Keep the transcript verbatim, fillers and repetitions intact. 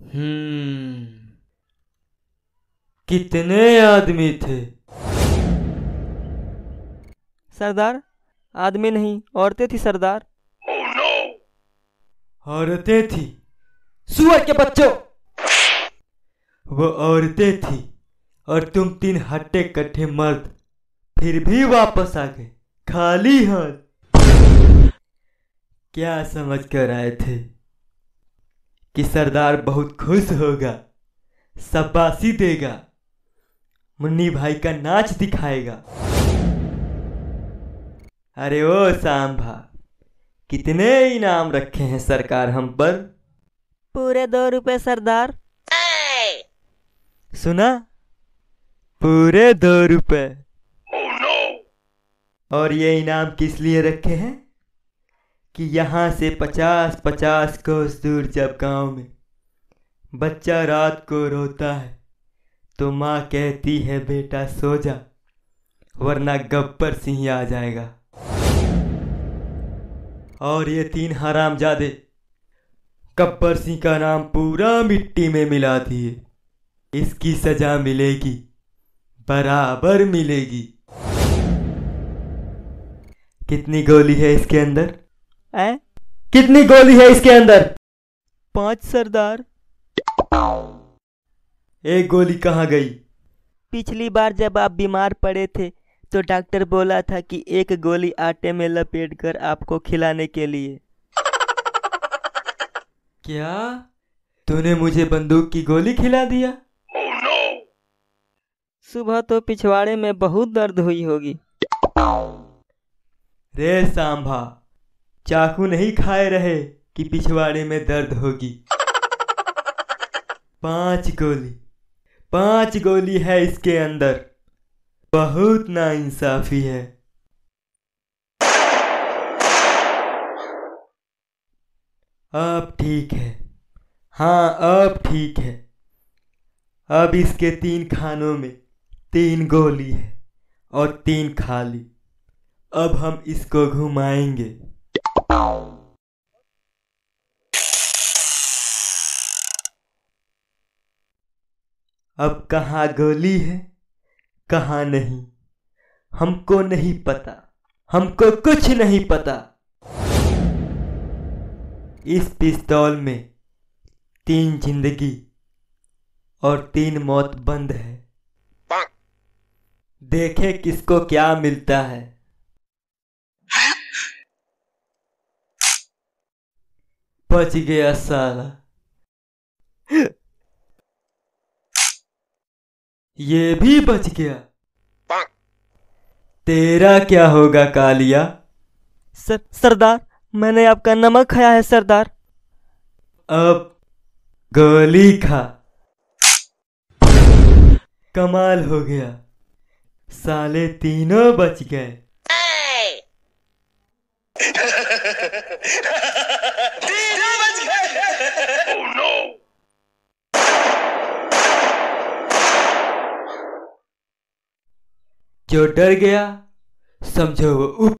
हम्म कितने आदमी थे? सरदार, आदमी नहीं, औरतें थी सरदार। औरतें थी? सुअर के बच्चों! वो औरतें थी और तुम तीन हट्टे कट्टे मर्द फिर भी वापस आ गए खाली हाथ। क्या समझ कर आए थे कि सरदार बहुत खुश होगा, शाबाशी देगा, मुन्नी भाई का नाच दिखाएगा? अरे ओ सांभा, कितने इनाम रखे हैं सरकार हम पर? पूरे दो रुपए सरदार। सुना? पूरे दो रुपए। और ये इनाम किस लिए रखे हैं? कि यहाँ से पचास पचास कोस दूर जब गांव में बच्चा रात को रोता है तो माँ कहती है बेटा सो जा, वरना गब्बर सिंह आ जाएगा। और ये तीन हरामजादे गब्बर सिंह का नाम पूरा मिट्टी में मिला दिए। इसकी सजा मिलेगी, बराबर मिलेगी। कितनी गोली है इसके अंदर? ऐ? कितनी गोली है इसके अंदर? पांच सरदार। एक गोली कहाँ गई? पिछली बार जब आप बीमार पड़े थे तो डॉक्टर बोला था कि एक गोली आटे में लपेटकर आपको खिलाने के लिए। क्या तूने मुझे बंदूक की गोली खिला दिया? सुबह तो पिछवाड़े में बहुत दर्द हुई होगी। रे सांभा, चाकू नहीं खाए रहे कि पिछवाड़े में दर्द होगी। पांच गोली, पांच गोली है इसके अंदर। बहुत नाइंसाफी है। अब ठीक है, हाँ अब ठीक है। अब इसके तीन खानों में तीन गोली है और तीन खाली। अब हम इसको घुमाएंगे। अब कहाँ गोली है कहाँ नहीं हमको नहीं पता, हमको कुछ नहीं पता। इस पिस्तौल में तीन जिंदगी और तीन मौत बंद है। देखे किसको क्या मिलता है। बच गया साला। ये भी बच गया। तेरा क्या होगा कालिया? सर सरदार, मैंने आपका नमक खाया है सरदार। अब गोली खा। कमाल हो गया, साले तीनों बच गए। तीनों बच गए। Oh no! जो डर गया समझो वो